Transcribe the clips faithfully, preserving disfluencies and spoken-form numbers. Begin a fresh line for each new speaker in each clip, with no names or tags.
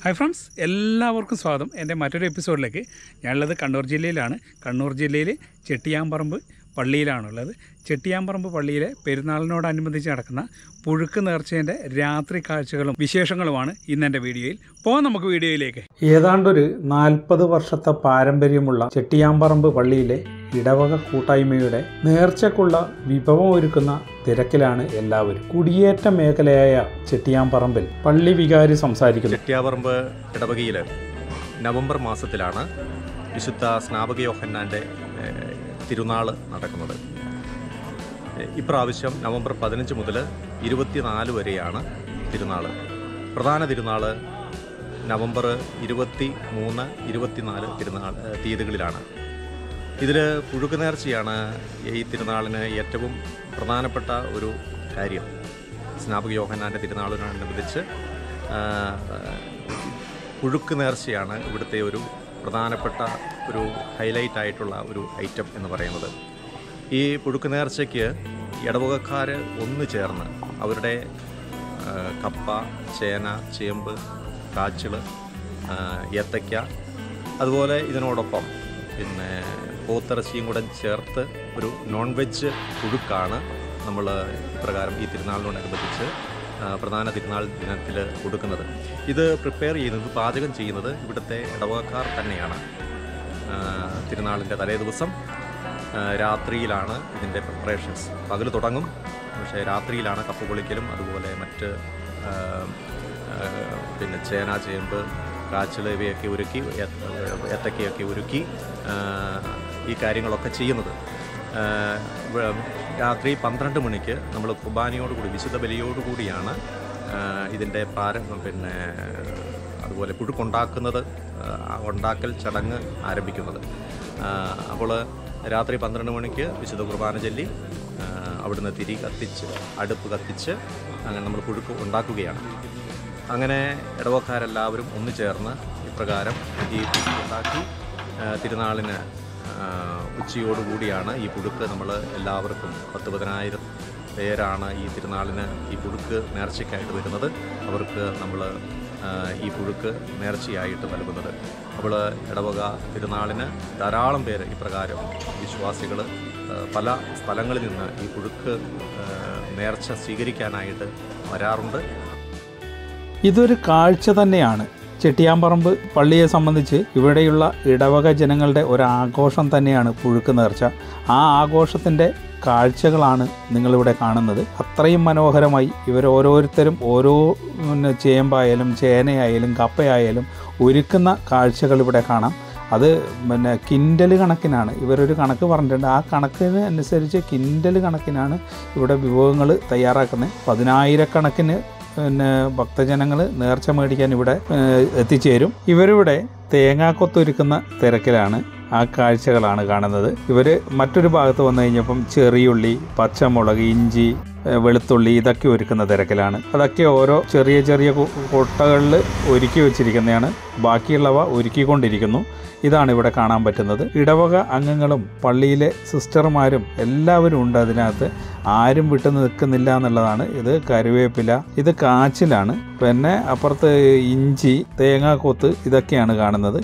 Hi friends, എല്ലാവർക്കും സ്വാഗതം. എൻ്റെ മറ്റൊരു എപ്പിസോഡിലേക്ക്. ഞാനുള്ളത് കണ്ണൂർ ജില്ലയിലാണ്. കണ്ണൂർ ജില്ലയിൽ ചെട്ടിയാമ്പറമ്പ് പള്ളിയിലാണുള്ളത്. ചെട്ടിയാമ്പറമ്പ് പള്ളിയിലെ പെരുന്നാളിനോടനുബന്ധിച്ച് നടക്കുന്ന പുഴുക്ക് നേർച്ചേൻ്റെ രാത്രി കാഴ്ചകളും വിശേഷങ്ങളുമാണ് ഇന്നെൻ്റെ വീഡിയോയിൽ. പോകാം നമുക്ക് വീഡിയോയിലേക്ക്. ഏതാണ്ടൊരു നാൽപ്പത് വർഷത്തെ പാരമ്പര്യമുള്ള ചെട്ടിയാമ്പറമ്പ് പള്ളിയിലെ ഇടവക കൂട്ടായ്മയുടെ നേർച്ചക്കുള്ള വിഭവം ഒരുക്കുന്ന തിരക്കിലാണ് എല്ലാവരും. കുടിയേറ്റ മേഖലയായ ചെട്ടിയാമ്പറമ്പിൽ പള്ളി വികാരി സംസാരിക്കുന്നു.
ചെട്ടിയാമ്പറമ്പ് ഇടവകയിൽ നവംബർ മാസത്തിലാണ് വിശുദ്ധ സ്നാപക യോഹന്നാൻ്റെ തിരുനാൾ നടക്കുന്നത്. ഇപ്രാവശ്യം നവംബർ പതിനഞ്ച് മുതൽ ഇരുപത്തിനാല് വരെയാണ് തിരുനാൾ. പ്രധാന തിരുനാൾ നവംബർ ഇരുപത്തി മൂന്ന് ഇരുപത്തിനാല് തിരുനാൾ തീയതികളിലാണ്. ഇതിൽ പുഴുക്ക് നേർച്ചയാണ് ഈ തിരുനാളിന് ഏറ്റവും പ്രധാനപ്പെട്ട ഒരു കാര്യം. സ്നാപക യോഹന്നാൻ്റെ തിരുനാളിനോടനുബന്ധിച്ച് പുഴുക്ക് നേർച്ചയാണ് ഇവിടുത്തെ ഒരു പ്രധാനപ്പെട്ട ഒരു ഹൈലൈറ്റ് ആയിട്ടുള്ള ഒരു ഐറ്റം എന്ന് പറയുന്നത്. ഈ പുഴുക്ക് നേർച്ചയ്ക്ക് ഇടവകക്കാർ ഒന്നു ചേർന്ന് അവരുടെ കപ്പ, ചേന, ചേമ്പ്, കാച്ചിൽ, ഏത്തയ്ക്ക, അതുപോലെ ഇതിനോടൊപ്പം പിന്നെ പോത്തിറച്ചിയും കൂടെ ചേർത്ത് ഒരു നോൺ വെജ് പുഴുക്കാണ് നമ്മൾ ഇപ്രകാരം ഈ തിരുനാളിനോടനുബന്ധിച്ച് പ്രധാന തിരുനാൾ ദിനത്തിൽ കൊടുക്കുന്നത്. ഇത് പ്രിപ്പയർ ചെയ്യുന്നത്, പാചകം ചെയ്യുന്നത് ഇവിടുത്തെ ഇടവകക്കാർ തന്നെയാണ്. തിരുനാളിൻ്റെ തലേ ദിവസം രാത്രിയിലാണ് ഇതിൻ്റെ പ്രിപ്പറേഷൻസ്. പകൽ തുടങ്ങും, പക്ഷേ രാത്രിയിലാണ് കപ്പ പൊളിക്കലും അതുപോലെ മറ്റ് പിന്നെ ചേന, ചേമ്പ്, കാച്ചിൽ ഇവയൊക്കെ ഒരുക്കി, ഏത്തക്കയൊക്കെ ഒരുക്കി ഈ കാര്യങ്ങളൊക്കെ ചെയ്യുന്നത്. രാത്രി പന്ത്രണ്ട് മണിക്ക് നമ്മൾ കുർബാനയോടുകൂടി, വിശുദ്ധ ബലിയോടുകൂടിയാണ് ഇതിൻ്റെ പ്രാരംഭം. പിന്നെ അതുപോലെ പുഴുക്കുണ്ടാക്കുന്നത്, ഉണ്ടാക്കൽ ചടങ്ങ് ആരംഭിക്കുന്നത്. അപ്പോൾ രാത്രി പന്ത്രണ്ട് മണിക്ക് വിശുദ്ധ കുർബാന ചൊല്ലി അവിടുന്ന് തിരി കത്തിച്ച്, അടുപ്പ് കത്തിച്ച് അങ്ങനെ നമ്മൾ പുഴുക്ക് ഉണ്ടാക്കുകയാണ്. അങ്ങനെ ഇടവക്കാരെല്ലാവരും ഒന്നു ചേർന്ന് ഇപ്രകാരം ഈ പുഴുക്ക് ഉണ്ടാക്കി തിരുനാളിന് ഉച്ചയോടുകൂടിയാണ് ഈ പുഴുക്ക് നമ്മൾ എല്ലാവർക്കും, പത്ത് പതിനായിരം പേരാണ് ഈ തിരുനാളിന് ഈ പുഴുക്ക് നേർച്ചയ്ക്കായിട്ട് വരുന്നത്. അവർക്ക് നമ്മൾ ഈ പുഴുക്ക് നേർച്ചയായിട്ട് നൽകുന്നത്. അപ്പോൾ ഇടവക തിരുനാളിന് ധാരാളം പേര് ഇപ്രകാരം വിശ്വാസികൾ പല സ്ഥലങ്ങളിൽ നിന്ന് ഈ പുഴുക്ക് നേർച്ച സ്വീകരിക്കാനായിട്ട് വരാറുണ്ട്.
ഇതൊരു കാഴ്ച തന്നെയാണ്. ചെട്ടിയാമ്പറമ്പ് പള്ളിയെ സംബന്ധിച്ച് ഇവിടെയുള്ള ഇടവക ജനങ്ങളുടെ ഒരാഘോഷം തന്നെയാണ് പുഴുക്ക് നേർച്ച. ആ ആഘോഷത്തിൻ്റെ കാഴ്ചകളാണ് നിങ്ങളിവിടെ കാണുന്നത്. അത്രയും മനോഹരമായി ഇവർ ഓരോരുത്തരും ഓരോ ചേമ്പായാലും ചേനയായാലും കപ്പയായാലും ഒരുക്കുന്ന കാഴ്ചകൾ ഇവിടെ കാണാം. അത് പിന്നെ കിൻഡൽ കണക്കിനാണ്. ഇവരൊരു കണക്ക് പറഞ്ഞിട്ടുണ്ട്. ആ കണക്കിന് അനുസരിച്ച് കിൻഡൽ കണക്കിനാണ് ഇവിടെ വിഭവങ്ങൾ തയ്യാറാക്കുന്നത്. പതിനായിരക്കണക്കിന് പിന്നെ ഭക്തജനങ്ങൾ നേർച്ച മേടിക്കാൻ ഇവിടെ എത്തിച്ചേരും. ഇവരിവിടെ തേങ്ങാക്കൊത്തൊരുക്കുന്ന തിരക്കിലാണ്. ആ കാഴ്ചകളാണ് കാണുന്നത്. ഇവർ മറ്റൊരു ഭാഗത്ത് വന്നു കഴിഞ്ഞപ്പം ചെറിയുള്ളി, പച്ചമുളക്, ഇഞ്ചി, വെളുത്തുള്ളി ഇതൊക്കെ ഒരുക്കുന്ന തിരക്കിലാണ്. അതൊക്കെ ഓരോ ചെറിയ ചെറിയ കൊട്ടകളിൽ ഒരുക്കി വെച്ചിരിക്കുന്നതാണ്. ബാക്കിയുള്ളവ ഒരുക്കിക്കൊണ്ടിരിക്കുന്നു. ഇതാണ് ഇവിടെ കാണാൻ പറ്റുന്നത്. ഇടവക അംഗങ്ങളും പള്ളിയിലെ സിസ്റ്റർമാരും എല്ലാവരും ഉണ്ട് അതിനകത്ത്. ആരും വിട്ടു നിൽക്കുന്നില്ല എന്നുള്ളതാണ്. ഇത് കറിവേപ്പില, ഇത് കാച്ചിലാണ്. പിന്നെ അപ്പുറത്ത് ഇഞ്ചി, തേങ്ങാക്കൊത്ത് ഇതൊക്കെയാണ് കാണുന്നത്.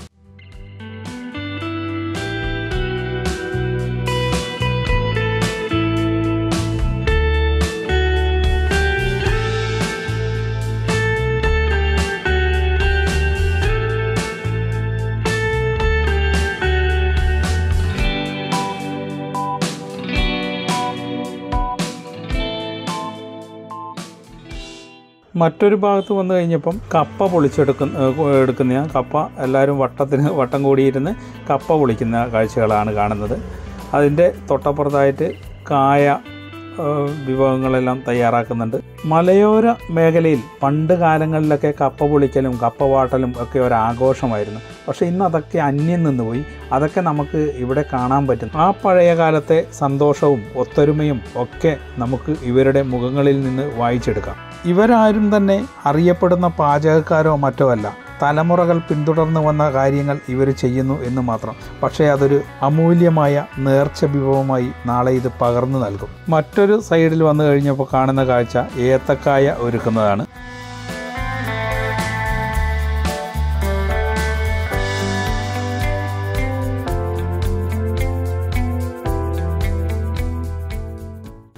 മറ്റൊരു ഭാഗത്ത് വന്നു കഴിഞ്ഞപ്പം കപ്പ പൊളിച്ചെടുക്കുന്ന എടുക്കുന്ന കപ്പ എല്ലാവരും വട്ടത്തിന് വട്ടം കൂടിയിരുന്ന് കപ്പ പൊളിക്കുന്ന കാഴ്ചകളാണ് കാണുന്നത്. അതിൻ്റെ തൊട്ടപ്പുറത്തായിട്ട് കായ വിഭവങ്ങളെല്ലാം തയ്യാറാക്കുന്നുണ്ട്. മലയോര മേഖലയിൽ പണ്ട് കാലങ്ങളിലൊക്കെ കപ്പ പൊളിക്കലും കപ്പ വാട്ടലും ഒക്കെ ഒരാഘോഷമായിരുന്നു. പക്ഷേ ഇന്ന് അതൊക്കെ അന്യം നിന്നുപോയി. അതൊക്കെ നമുക്ക് ഇവിടെ കാണാൻ പറ്റും. ആ പഴയ കാലത്തെ സന്തോഷവും ഒത്തൊരുമയും ഒക്കെ നമുക്ക് ഇവരുടെ മുഖങ്ങളിൽ നിന്ന് വായിച്ചെടുക്കാം. ഇവരാരും തന്നെ അറിയപ്പെടുന്ന പാചകക്കാരോ മറ്റോ അല്ല. തലമുറകൾ പിന്തുടർന്നു വന്ന കാര്യങ്ങൾ ഇവർ ചെയ്യുന്നു എന്ന് മാത്രം. പക്ഷേ അതൊരു അമൂല്യമായ നേർച്ച വിഭവമായി നാളെ ഇത് പകർന്നു നൽകും. മറ്റൊരു സൈഡിൽ വന്നു കഴിഞ്ഞപ്പോൾ കാണുന്ന കാഴ്ച ഏത്തക്കായ ഒരുക്കുന്നതാണ്.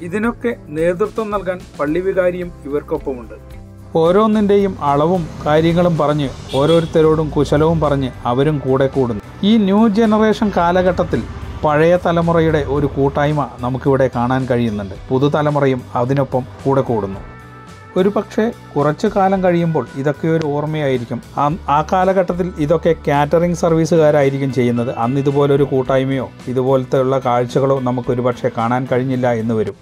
ഇതിനൊക്കെ നേതൃത്വം നൽകാൻ പള്ളി വികാരിയും ഇവർക്കൊപ്പമുണ്ട്. ഓരോന്നിൻ്റെയും അളവും കാര്യങ്ങളും പറഞ്ഞ് ഓരോരുത്തരോടും കുശലവും പറഞ്ഞ് അവരും കൂടെ കൂടുന്നു. ഈ ന്യൂ ജനറേഷൻ കാലഘട്ടത്തിൽ പഴയ തലമുറയുടെ ഒരു കൂട്ടായ്മ നമുക്കിവിടെ കാണാൻ കഴിയുന്നുണ്ട്. പുതുതലമുറയും അതിനൊപ്പം കൂടെ കൂടുന്നു. ഒരു പക്ഷേ കുറച്ചു കാലം കഴിയുമ്പോൾ ഇതൊക്കെ ഒരു ഓർമ്മയായിരിക്കും. ആ കാലഘട്ടത്തിൽ ഇതൊക്കെ കാറ്ററിംഗ് സർവീസുകാരായിരിക്കും ചെയ്യുന്നത്. അന്ന് ഇതുപോലൊരു കൂട്ടായ്മയോ ഇതുപോലത്തെ ഉള്ള കാഴ്ചകളോ നമുക്കൊരു പക്ഷേ കാണാൻ കഴിഞ്ഞില്ല എന്ന് വരും.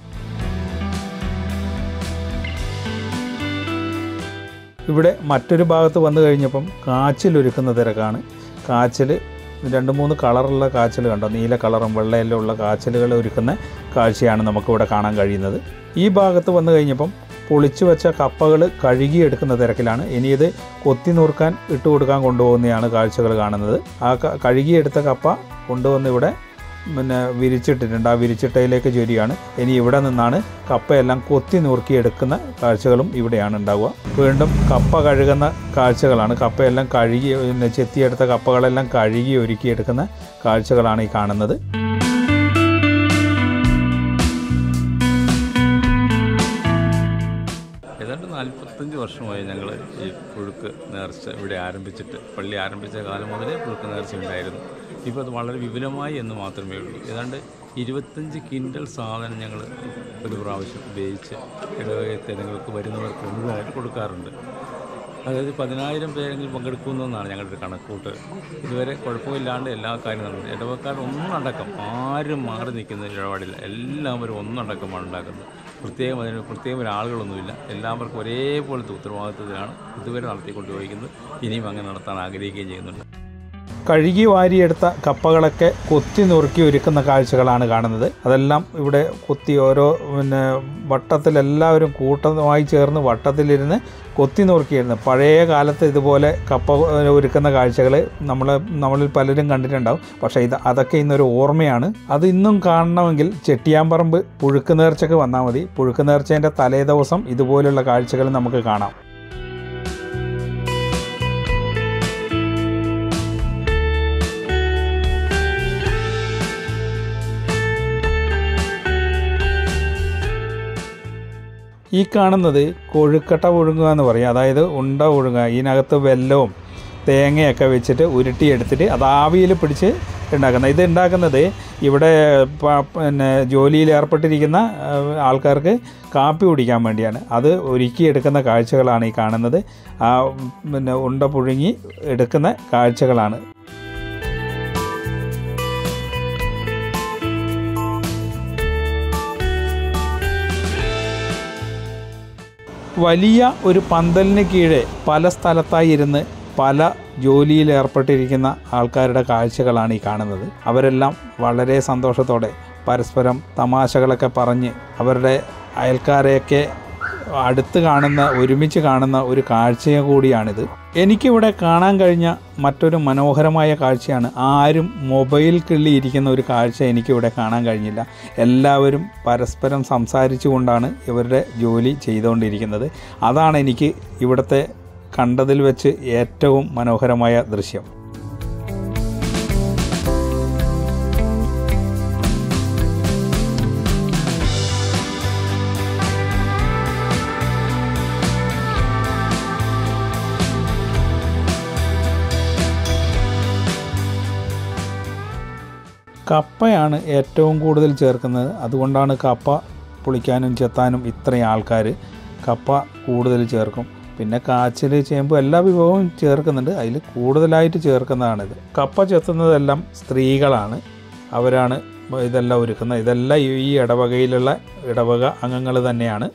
ഇവിടെ മറ്റൊരു ഭാഗത്ത് വന്നു കഴിഞ്ഞപ്പം കാച്ചിലൊരുക്കുന്ന തിരക്കാണ്. കാച്ചിൽ രണ്ട് മൂന്ന് കളറുള്ള കാച്ചിൽ കണ്ടോ, നീല കളറും വെള്ളയെല്ലാം ഉള്ള കാച്ചിലുകൾ ഒരുക്കുന്ന കാഴ്ചയാണ് നമുക്കിവിടെ കാണാൻ കഴിയുന്നത്. ഈ ഭാഗത്ത് വന്നു കഴിഞ്ഞപ്പം പൊളിച്ചു വെച്ച കപ്പകൾ കഴുകിയെടുക്കുന്ന തിരക്കിലാണ്. ഇനി ഇത് കൊത്തി നുറുക്കാൻ ഇട്ട് കൊടുക്കാൻ കൊണ്ടുപോകുന്നതാണ് കാഴ്ചകൾ കാണുന്നത്. ആ കഴുകിയെടുത്ത കപ്പ കൊണ്ടുവന്ന് ഇവിടെ പിന്നെ വിരിച്ചിട്ടിട്ടുണ്ട്. ആ വിരിച്ചിട്ടയിലേക്ക് ചൊരിയാണ്. ഇനി ഇവിടെ നിന്നാണ് കപ്പയെല്ലാം കൊത്തി നുറുക്കിയെടുക്കുന്ന കാഴ്ചകളും ഇവിടെയാണ് ഉണ്ടാവുക. വീണ്ടും കപ്പ കഴുകുന്ന കാഴ്ചകളാണ്. കപ്പയെല്ലാം കഴുകി പിന്നെ ചെത്തിയെടുത്ത കപ്പകളെല്ലാം കഴുകി ഒരുക്കിയെടുക്കുന്ന കാഴ്ചകളാണ് ഈ കാണുന്നത്.
ഏതാണ്ട് നാൽപ്പത്തഞ്ച് വർഷമായി ഞങ്ങൾ ഈ പുഴുക്ക് നേർച്ച ഇവിടെ ആരംഭിച്ചിട്ട്. പള്ളി ആരംഭിച്ച കാലം മുതലേ പുഴുക്ക് നേർച്ച ഉണ്ടായിരുന്നു. ഇപ്പോൾ അത് വളരെ വിപുലമായി എന്ന് മാത്രമേ ഉള്ളൂ. ഏതാണ്ട് ഇരുപത്തഞ്ച് കിൻഡൽ സാധനം ഞങ്ങൾ ഒരു പ്രാവശ്യം ഉപയോഗിച്ച് ഇടവകത്തേങ്ങൾക്ക് വരുന്നവർക്ക് മുഴുവനായിട്ട് കൊടുക്കാറുണ്ട്. അതായത് പതിനായിരം പേരെങ്കിലും പങ്കെടുക്കുമെന്നാണ് ഞങ്ങളുടെ കണക്കൂട്ട്. ഇതുവരെ കുഴപ്പമില്ലാണ്ട് എല്ലാ കാര്യവും നടന്നു. ഇടവക്കാർ ഒന്നടക്കം ആരും മാറി നിൽക്കുന്ന ഇടപാടില്ല. എല്ലാവരും ഒന്നടക്കമാണ് ഉണ്ടാക്കുന്നത്. പ്രത്യേകം അതിന് പ്രത്യേകം ഒരാളുകളൊന്നുമില്ല. എല്ലാവർക്കും ഒരേപോലത്തെ ഉത്തരവാദിത്വത്തിലാണ് ഇതുവരെ നടത്തിക്കൊണ്ടുപോയിരിക്കുന്നത്. ഇനിയും അങ്ങനെ നടത്താൻ ആഗ്രഹിക്കുകയും ചെയ്യുന്നുണ്ട്.
കഴുകി വാരിയെടുത്ത കപ്പകളൊക്കെ കൊത്തി നുറുക്കി ഒരുക്കുന്ന കാഴ്ചകളാണ് കാണുന്നത്. അതെല്ലാം ഇവിടെ കൊത്തി ഓരോ പിന്നെ വട്ടത്തിലെല്ലാവരും കൂട്ടമായി ചേർന്ന് വട്ടത്തിലിരുന്ന് കൊത്തി നുറുക്കിയിരുന്നു. പഴയ കാലത്ത് ഇതുപോലെ കപ്പ ഒരുക്കുന്ന കാഴ്ചകൾ നമ്മൾ നമ്മളിൽ പലരും കണ്ടിട്ടുണ്ടാവും. പക്ഷേ ഇത് അതൊക്കെ ഇന്നൊരു ഓർമ്മയാണ്. അത് ഇന്നും കാണണമെങ്കിൽ ചെട്ടിയാമ്പറമ്പ് പുഴുക്ക് നേർച്ചയ്ക്ക് വന്നാൽ മതി. പുഴുക്ക് നേർച്ചേൻ്റെ തലേ ദിവസം ഇതുപോലുള്ള കാഴ്ചകൾ നമുക്ക് കാണാം. ഈ കാണുന്നത് കൊഴുക്കട്ട പുഴുങ്ങുക എന്ന് പറയും. അതായത് ഉണ്ട പുഴുങ്ങുക. ഇതിനകത്ത് വെല്ലവും തേങ്ങയൊക്കെ വെച്ചിട്ട് ഉരുട്ടിയെടുത്തിട്ട് അത് ആവിയിൽ പിടിച്ച് ഉണ്ടാക്കുന്നത്. ഇത് ഉണ്ടാക്കുന്നത് ഇവിടെ പിന്നെ ജോലിയിൽ ഏർപ്പെട്ടിരിക്കുന്ന ആൾക്കാർക്ക് കാപ്പി കുടിക്കാൻ വേണ്ടിയാണ്. അത് ഒരുക്കിയെടുക്കുന്ന കാഴ്ചകളാണ് ഈ കാണുന്നത്. ആ പിന്നെ ഉണ്ട പുഴുങ്ങി എടുക്കുന്ന കാഴ്ചകളാണ്. വലിയ ഒരു പന്തലിന് കീഴെ പല സ്ഥലത്തായി ഇരുന്ന് പല ജോലിയിൽ ഏർപ്പെട്ടിരിക്കുന്ന ആൾക്കാരുടെ കാഴ്ചകളാണ് ഈ കാണുന്നത്. അവരെല്ലാം വളരെ സന്തോഷത്തോടെ പരസ്പരം തമാശകളൊക്കെ പറഞ്ഞ് അവരുടെ അയൽക്കാരെയൊക്കെ അടുത്ത് കാണുന്ന ഒരുമിച്ച് കാണുന്ന ഒരു കാഴ്ച കൂടിയാണിത്. എനിക്കിവിടെ കാണാൻ കഴിഞ്ഞ മറ്റൊരു മനോഹരമായ കാഴ്ചയാണ് ആരും മൊബൈൽ കിള്ളിയിരിക്കുന്ന ഒരു കാഴ്ച എനിക്കിവിടെ കാണാൻ കഴിഞ്ഞില്ല. എല്ലാവരും പരസ്പരം സംസാരിച്ചു കൊണ്ടാണ് ഇവരുടെ ജോലി ചെയ്തുകൊണ്ടിരിക്കുന്നത്. അതാണ് എനിക്ക് ഇവിടുത്തെ കണ്ടതിൽ വെച്ച് ഏറ്റവും മനോഹരമായ ദൃശ്യം. കപ്പയാണ് ഏറ്റവും കൂടുതൽ ചേർക്കുന്നത്. അതുകൊണ്ടാണ് കപ്പ പുളിക്കാനും ചെത്താനും ഇത്രയും ആൾക്കാർ കപ്പ കൂടുതൽ ചേർക്കും. പിന്നെ കാച്ചിൽ, ചേമ്പ് എല്ലാ വിഭവവും ചേർക്കുന്നുണ്ട്. അതിൽ കൂടുതലായിട്ട് ചേർക്കുന്നതാണിത്. കപ്പ ചെത്തുന്നതെല്ലാം സ്ത്രീകളാണ്. അവരാണ് ഇതെല്ലാം ഒരുക്കുന്നത്. ഇതെല്ലാം ഈ ഇടവകയിലുള്ള ഇടവക അംഗങ്ങൾ തന്നെയാണ്.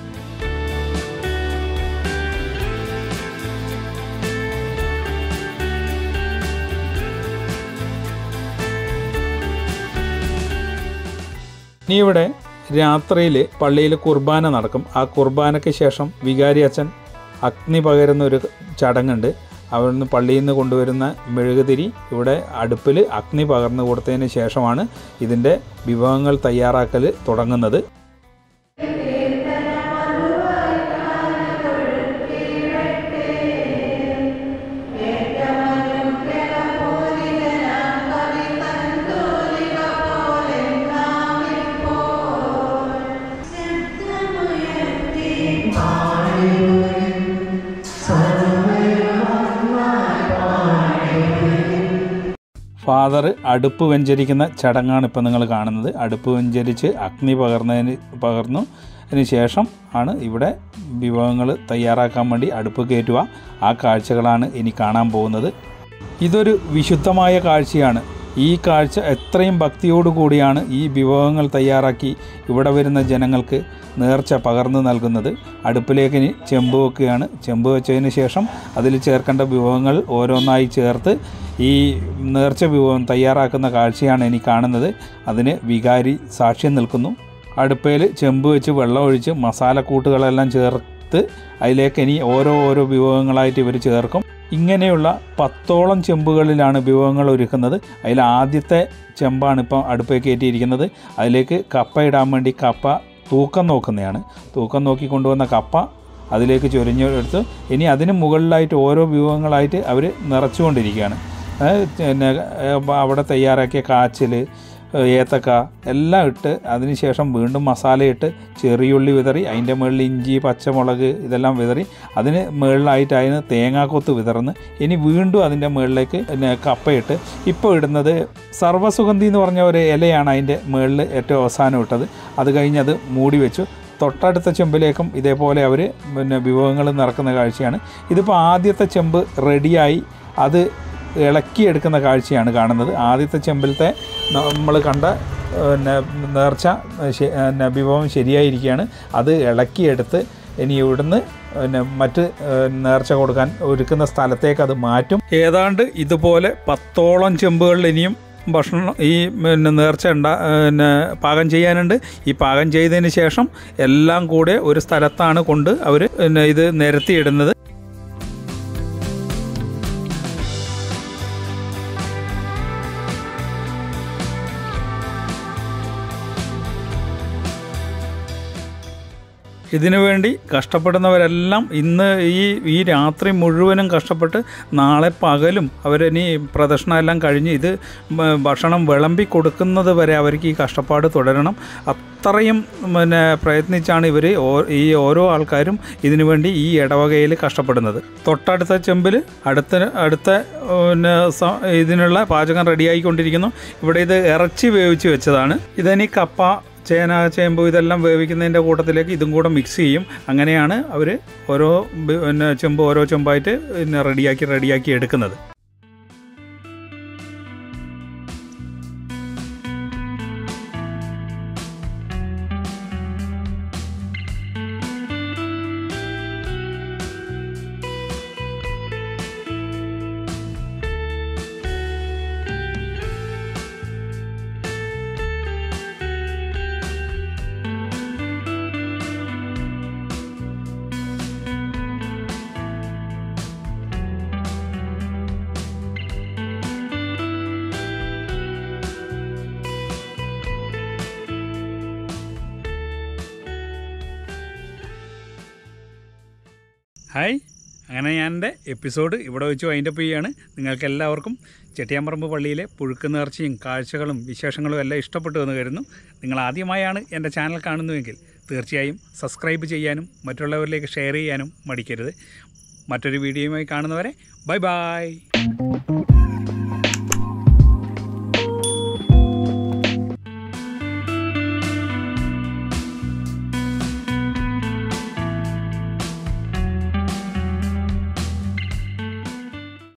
ഇനി ഇവിടെ രാത്രിയിൽ പള്ളിയിൽ കുർബാന നടക്കും. ആ കുർബാനയ്ക്ക് ശേഷം വികാരി അച്ഛൻ അഗ്നി പകരുന്ന ഒരു ചടങ്ങുണ്ട്. അവിടുന്ന് പള്ളിയിൽ നിന്ന് കൊണ്ടുവരുന്ന മെഴുകുതിരി ഇവിടെ അടുപ്പിൽ അഗ്നി പകർന്നു കൊടുത്തതിന് ശേഷമാണ് ഇതിൻ്റെ വിഭവങ്ങൾ തയ്യാറാക്കൽ തുടങ്ങുന്നത്. ഫാദർ അടുപ്പ് വെഞ്ചരിക്കുന്ന ചടങ്ങാണ് ഇപ്പോൾ നിങ്ങൾ കാണുന്നത്. അടുപ്പ് വെഞ്ചരിച്ച് അഗ്നി പകർന്നതിന് പകർന്നു അതിന് ശേഷം ആണ് ഇവിടെ വിഭവങ്ങൾ തയ്യാറാക്കാൻ വേണ്ടി അടുപ്പ് കയറ്റുക. ആ കാഴ്ചകളാണ് ഇനി കാണാൻ പോകുന്നത്. ഇതൊരു വിശുദ്ധമായ കാഴ്ചയാണ്. ഈ കാഴ്ച എത്രയും ഭക്തിയോടുകൂടിയാണ് ഈ വിഭവങ്ങൾ തയ്യാറാക്കി ഇവിടെ വരുന്ന ജനങ്ങൾക്ക് നേർച്ച പകർന്നു നൽകുന്നത്. അടുപ്പിലേക്ക് ഇനി ചെമ്പ് വെക്കുകയാണ്. ചെമ്പ് വെച്ചതിന് ശേഷം അതിൽ ചേർക്കേണ്ട വിഭവങ്ങൾ ഓരോന്നായി ചേർത്ത് ഈ നേർച്ച വിഭവം തയ്യാറാക്കുന്ന കാഴ്ചയാണ് ഇനി കാണുന്നത്. അതിന് വികാരി സാക്ഷ്യം നിൽക്കുന്നു. അടുപ്പയിൽ ചെമ്പ് വെച്ച് വെള്ളം ഒഴിച്ച് മസാലക്കൂട്ടുകളെല്ലാം ചേർത്ത് അതിലേക്ക് ഇനി ഓരോ ഓരോ വിഭവങ്ങളായിട്ട് ഇവർ ചേർക്കും. ഇങ്ങനെയുള്ള പത്തോളം ചെമ്പുകളിലാണ് വിഭവങ്ങൾ ഒരുക്കുന്നത്. അതിൽ ആദ്യത്തെ ചെമ്പാണ് ഇപ്പോൾ അടുപ്പിൽ കയറ്റിയിരിക്കുന്നത്. അതിലേക്ക് കപ്പ ഇടാൻ വേണ്ടി കപ്പ തൂക്കം നോക്കുന്നതാണ്. തൂക്കം നോക്കി കൊണ്ടുവന്ന കപ്പ അതിലേക്ക് ചൊരിഞ്ഞെടുത്ത് ഇനി അതിന് മുകളിലായിട്ട് ഓരോ വിഭവങ്ങളായിട്ട് അവർ നിറച്ചുകൊണ്ടിരിക്കുകയാണ്. പിന്നെ അവിടെ തയ്യാറാക്കിയ കാച്ചിൽ, ഏത്തക്ക എല്ലാം ഇട്ട് അതിന് ശേഷം വീണ്ടും മസാലയിട്ട് ചെറിയുള്ളി വിതറി അതിൻ്റെ മുകളിൽ ഇഞ്ചി, പച്ചമുളക് ഇതെല്ലാം വിതറി അതിന് മുകളിലായിട്ട് അതിന് തേങ്ങാക്കൊത്ത് വിതർന്ന് ഇനി വീണ്ടും അതിൻ്റെ മുകളിലേക്ക് പിന്നെ കപ്പയിട്ട് ഇപ്പോൾ ഇടുന്നത് സർവ്വസുഗന്ധി എന്ന് പറഞ്ഞ ഒരു ഇലയാണ് അതിൻ്റെ മുകളിൽ ഏറ്റവും അവസാനം ഇട്ടത്. അത് കഴിഞ്ഞത് മൂടി വെച്ചു. തൊട്ടടുത്ത ചെമ്പിലേക്കും ഇതേപോലെ അവർ പിന്നെ വിഭവങ്ങൾ നിറക്കുന്ന കാഴ്ചയാണ്. ഇതിപ്പോൾ ആദ്യത്തെ ചെമ്പ് റെഡിയായി അത് ഇളക്കിയെടുക്കുന്ന കാഴ്ചയാണ് കാണുന്നത്. ആദ്യത്തെ ചെമ്പിലത്തെ നമ്മൾ കണ്ട പിന്നെ നേർച്ച പിന്നെ വിഭവം ശരിയായിരിക്കുകയാണ്. അത് ഇളക്കിയെടുത്ത് ഇനി ഇവിടുന്ന് പിന്നെ മറ്റ് നേർച്ച കൊടുക്കാൻ ഒരുക്കുന്ന സ്ഥലത്തേക്ക് അത് മാറ്റും. ഏതാണ്ട് ഇതുപോലെ പത്തോളം ചെമ്പുകളിൽ ഇനിയും ഭക്ഷണം ഈ പിന്നെ നേർച്ച ഉണ്ടാ പിന്നെ പാകം ചെയ്യാനുണ്ട്. ഈ പാകം ചെയ്തതിന് ശേഷം എല്ലാം കൂടെ ഒരു സ്ഥലത്താണ് കൊണ്ട് അവർ പിന്നെ ഇത് നിരത്തിയിടുന്നത്. ഇതിനു വേണ്ടി കഷ്ടപ്പെടുന്നവരെല്ലാം ഇന്ന് ഈ ഈ രാത്രി മുഴുവനും കഷ്ടപ്പെട്ട് നാളെ പകലും അവരിനി പ്രദക്ഷിണം എല്ലാം കഴിഞ്ഞ് ഇത് ഭക്ഷണം വിളമ്പി കൊടുക്കുന്നത് വരെ അവർക്ക് ഈ കഷ്ടപ്പാട് തുടരണം. അത്രയും പിന്നെ പ്രയത്നിച്ചാണ് ഇവർ ഈ ഓരോ ആൾക്കാരും ഇതിനു വേണ്ടി ഈ ഇടവകയിൽ കഷ്ടപ്പെടുന്നത്. തൊട്ടടുത്ത ചെമ്പിൽ അടുത്ത അടുത്ത പിന്നെ ഇതിനുള്ള പാചകം റെഡിയായിക്കൊണ്ടിരിക്കുന്നു. ഇവിടെ ഇത് ഇറച്ചി വേവിച്ച് വെച്ചതാണ്. ഇതിനി കപ്പ, ചേന, ചേമ്പ് ഇതെല്ലാം വേവിക്കുന്നതിൻ്റെ കൂട്ടത്തിലേക്ക് ഇതും കൂടെ മിക്സ് ചെയ്യും. അങ്ങനെയാണ് അവർ ഓരോ പിന്നെ ചെമ്പ് ഓരോ ചെമ്പായിട്ട് പിന്നെ റെഡിയാക്കി റെഡിയാക്കി എടുക്കുന്നത്. ഹായ്, അങ്ങനെ ഞാൻ എൻ്റെ എപ്പിസോഡ് ഇവിടെ വെച്ച് വൈൻഡപ്പ് ചെയ്യുകയാണ്. നിങ്ങൾക്ക് എല്ലാവർക്കും ചെട്ടിയാമ്പറമ്പ് പള്ളിയിലെ പുഴുക്ക് നേർച്ചയും കാഴ്ചകളും വിശേഷങ്ങളും എല്ലാം ഇഷ്ടപ്പെട്ടു എന്ന് കരുതുന്നു. നിങ്ങൾ ആദ്യമായാണ് എൻ്റെ ചാനൽ കാണുന്നുവെങ്കിൽ തീർച്ചയായും സബ്സ്ക്രൈബ് ചെയ്യാനും മറ്റുള്ളവരിലേക്ക് ഷെയർ ചെയ്യാനും മടിക്കരുത്. മറ്റൊരു വീഡിയോയുമായി കാണുന്നവരെ ബൈ ബൈ.